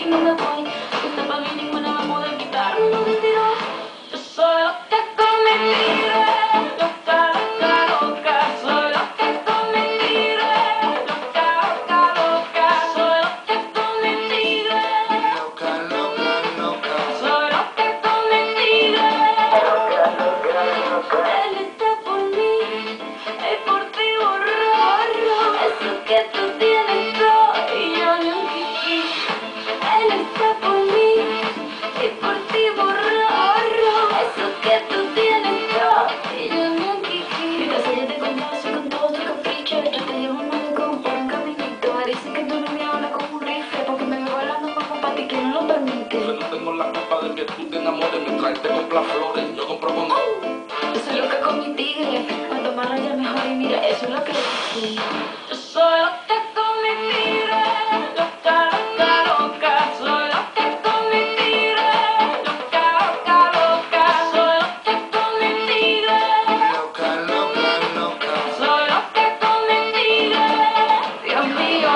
y no me voy. Usted pa' mí ninguna me puede quitar. No me tiro. Yo soy lo que con mi tigre. Loca, loca, loca. Soy lo que con mi tigre. Loca, loca, loca. Soy lo que con mi tigre. Loca, loca, loca. Soy lo que con mi tigre. Loca, loca, loca. Él está por mí y por ti borro. Eso que tú tienes todo y yo ni un kiki. Él está por mí y por ti borro. Eso que tú tienes todo y yo ni un kiki. Mi casa ya te conoce con todos tus caprichos. Yo te llevo un malecón por un caminito. Dicen que tu novia habla con un rifle porque me veo bailando como pa' ti que no lo permite. Yo no tengo la culpa de que tú te enamores. Mientras te compra flores, yo compro con... Yo soy loca con mi tigre. Cuanto más raya mejor y mira, eso es lo que dice. Yo soy loca con mi tigre. Loca, loca, loca. Soy loca con mi tigre. Loca, loca, loca. Soy loca con mi tigre. Loca, loca, loca. Soy loca con mi tigre. Dios mío.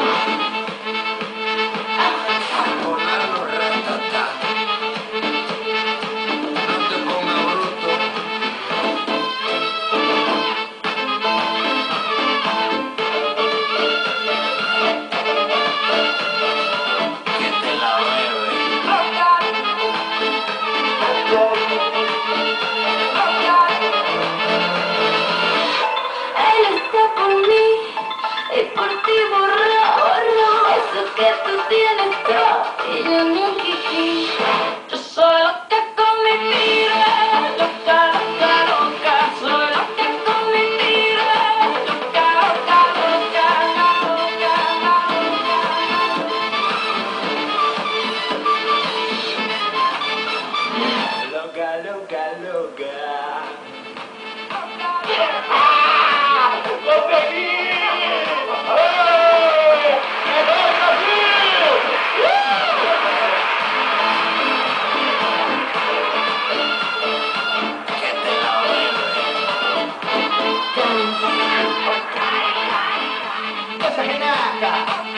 Volarlo, ratata. No te pongas bruto. Que te la bebe. Loca. Loca. Él está por mí y por ti borro. Eso que tú tienes todo y yo ni un kiki. Yo soy loca con mi tigre. Loca, loca, loca. Soy loca con mi tigre. Loca, loca, loca. Loca, Loca, loca, loca. Que te la bebe. loca. Esa Renata.